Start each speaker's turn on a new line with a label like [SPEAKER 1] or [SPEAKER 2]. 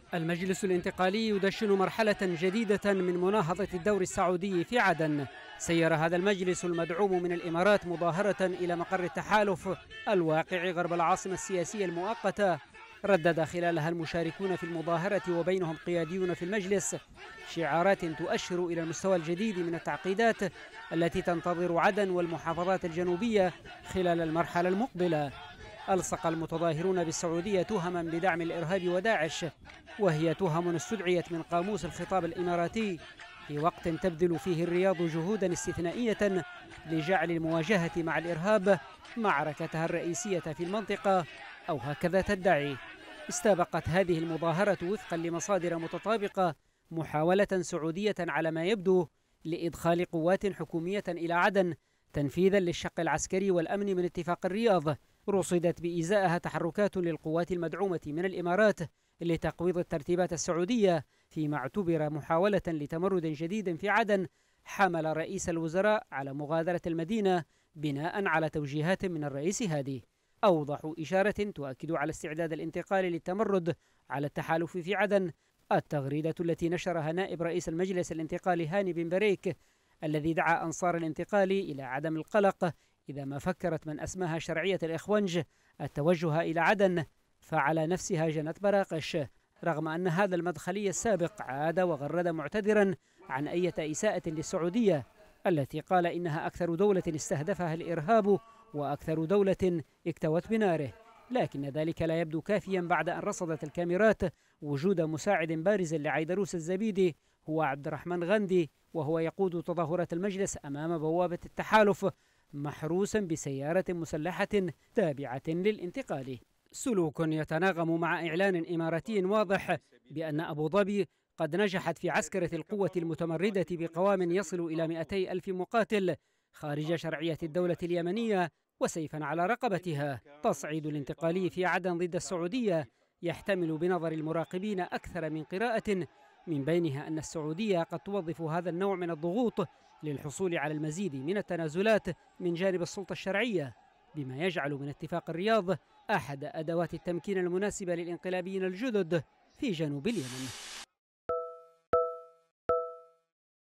[SPEAKER 1] المجلس الانتقالي يدشن مرحلة جديدة من مناهضة الدور السعودي في عدن. سير هذا المجلس المدعوم من الإمارات مظاهرة إلى مقر التحالف الواقع غرب العاصمة السياسية المؤقتة. ردد خلالها المشاركون في المظاهرة وبينهم قياديون في المجلس شعارات تؤشر إلى المستوى الجديد من التعقيدات التي تنتظر عدن والمحافظات الجنوبية خلال المرحلة المقبلة. ألصق المتظاهرون بالسعودية تهما بدعم الإرهاب وداعش، وهي تهم استدعيت من قاموس الخطاب الإماراتي في وقت تبذل فيه الرياض جهودا استثنائية لجعل المواجهة مع الإرهاب معركتها الرئيسية في المنطقة، أو هكذا تدعي. استبقت هذه المظاهرة وفقا لمصادر متطابقة محاولة سعودية على ما يبدو لإدخال قوات حكومية إلى عدن تنفيذا للشق العسكري والأمني من اتفاق الرياض. رصدت بإزاءها تحركات للقوات المدعومة من الإمارات لتقويض الترتيبات السعودية فيما اعتبر محاولة لتمرد جديد في عدن، حمل رئيس الوزراء على مغادرة المدينة بناء على توجيهات من الرئيس هادي. أوضح إشارة تؤكد على استعداد الانتقال للتمرد على التحالف في عدن التغريدة التي نشرها نائب رئيس المجلس الانتقالي هاني بن بريك، الذي دعا أنصار الانتقال إلى عدم القلق إذا ما فكرت من أسماها شرعية الإخوانج التوجه إلى عدن، فعلى نفسها جنت براقش، رغم أن هذا المدخلي السابق عاد وغرد معتذرا عن أي إساءة للسعودية التي قال إنها أكثر دولة استهدفها الإرهاب وأكثر دولة اكتوت بناره. لكن ذلك لا يبدو كافيا بعد أن رصدت الكاميرات وجود مساعد بارز لعيدروس الزبيدي هو عبد الرحمن غندي، وهو يقود تظاهرات المجلس أمام بوابة التحالف محروسا بسيارة مسلحة تابعة للانتقال. سلوك يتناغم مع إعلان إماراتي واضح بأن أبو ظبي قد نجحت في عسكرة القوة المتمردة بقوام يصل إلى 200 ألف مقاتل خارج شرعية الدولة اليمنية وسيفا على رقبتها. تصعيد الانتقالي في عدن ضد السعودية يحتمل بنظر المراقبين أكثر من قراءة، من بينها أن السعودية قد توظف هذا النوع من الضغوط للحصول على المزيد من التنازلات من جانب السلطة الشرعية، بما يجعل من اتفاق الرياض أحد أدوات التمكين المناسبة للانقلابيين الجدد في جنوب اليمن.